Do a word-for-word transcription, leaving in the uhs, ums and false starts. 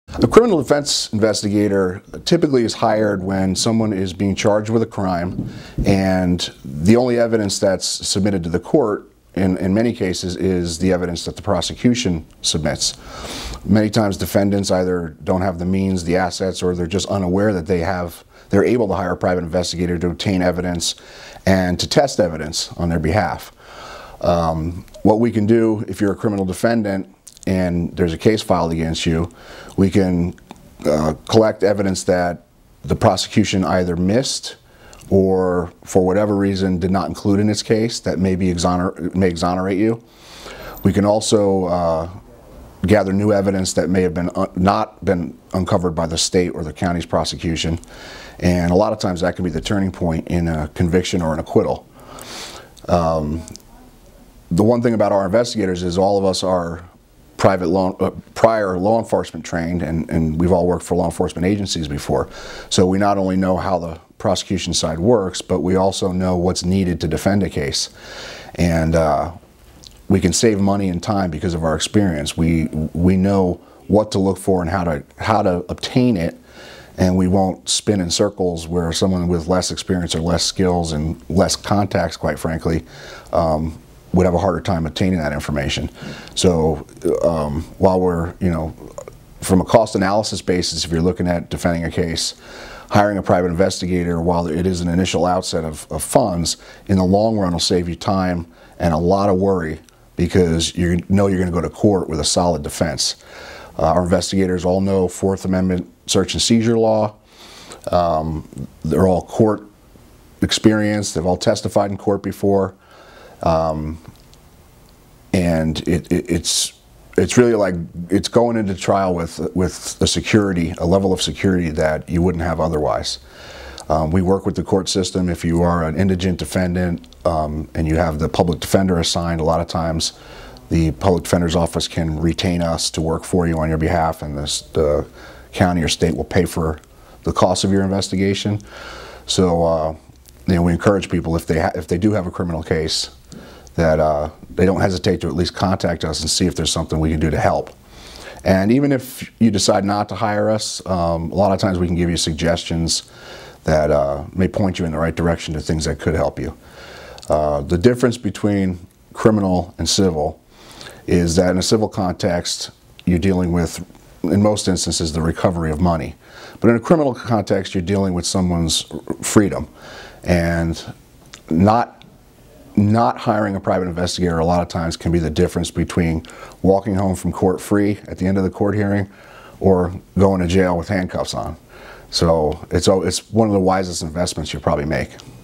A criminal defense investigator typically is hired when someone is being charged with a crime, and the only evidence that's submitted to the court in, in many cases is the evidence that the prosecution submits. Many times defendants either don't have the means, the assets, or they're just unaware that they have, they're able to hire a private investigator to obtain evidence and to test evidence on their behalf. Um, what we can do if you're a criminal defendant and there's a case filed against you, we can uh, collect evidence that the prosecution either missed or for whatever reason did not include in its case that may, be exoner may exonerate you. We can also uh, gather new evidence that may have been not been uncovered by the state or the county's prosecution, and a lot of times that can be the turning point in a conviction or an acquittal. Um, the one thing about our investigators is all of us are private law, uh, prior law enforcement trained, and, and we've all worked for law enforcement agencies before. So we not only know how the prosecution side works, but we also know what's needed to defend a case. And uh, we can save money and time because of our experience. We, we know what to look for and how to, how to obtain it, and we won't spin in circles where someone with less experience or less skills and less contacts, quite frankly, um, would have a harder time obtaining that information. So um, while we're, you know, from a cost analysis basis, if you're looking at defending a case, hiring a private investigator, while it is an initial outset of, of funds, in the long run will save you time and a lot of worry because you know you're going to go to court with a solid defense. Uh, our investigators all know Fourth Amendment search and seizure law. Um, they're all court experienced. They've all testified in court before. Um, and it, it, it's it's really like it's going into trial with with the security, a level of security that you wouldn't have otherwise. Um, we work with the court system. If you are an indigent defendant um, and you have the public defender assigned, a lot of times the public defender's office can retain us to work for you on your behalf, and this, the county or state will pay for the cost of your investigation. So uh, you know, we encourage people, if they ha if they do have a criminal case, that uh, they don't hesitate to at least contact us and see if there's something we can do to help. And even if you decide not to hire us, um, a lot of times we can give you suggestions that uh, may point you in the right direction to things that could help you. Uh, the difference between criminal and civil is that in a civil context, you're dealing with, in most instances, the recovery of money. But in a criminal context, you're dealing with someone's freedom. And not Not hiring a private investigator a lot of times can be the difference between walking home from court free at the end of the court hearing or going to jail with handcuffs on. So it's, it's one of the wisest investments you'll probably make.